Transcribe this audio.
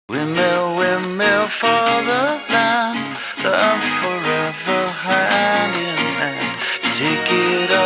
Windmill, windmill for the land, forever hand in hand. Take it